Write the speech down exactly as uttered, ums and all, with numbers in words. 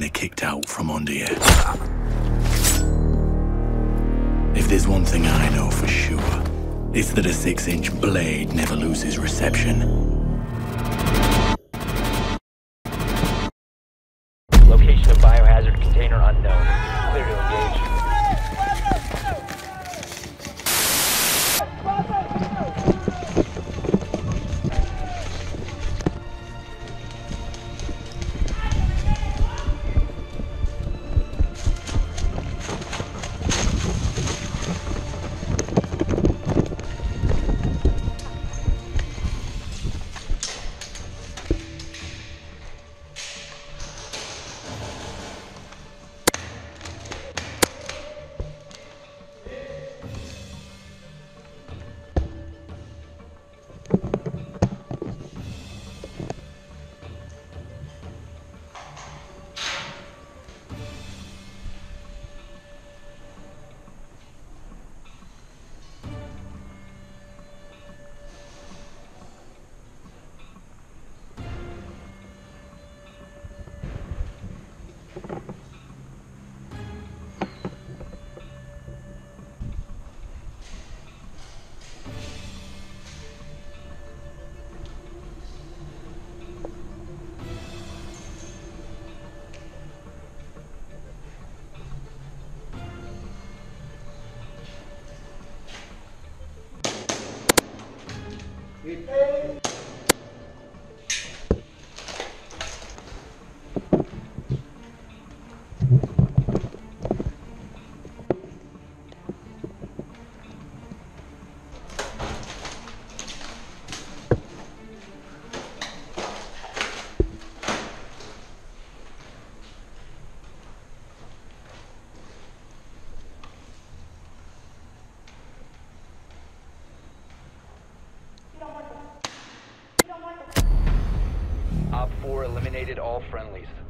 finally kicked out from under you. If there's one thing I know for sure, it's that a six-inch blade never loses reception. Location of biohazard container unknown. Clear to engage. Op four eliminated all friendlies.